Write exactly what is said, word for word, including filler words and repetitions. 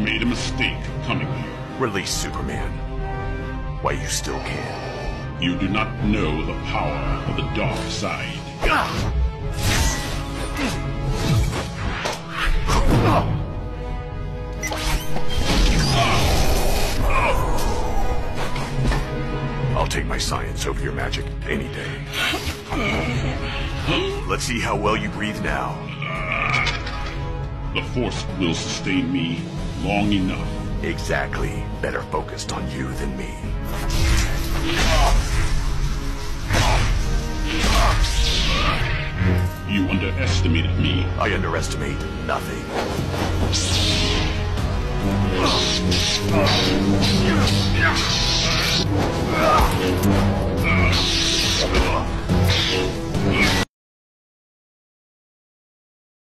made a mistake coming here. Release Superman. Why you still can. You do not know the power of the dark side. I'll take my science over your magic any day. Let's see how well you breathe now. The Force will sustain me long enough. Exactly. Better focused on you than me. You underestimated me. I underestimate nothing.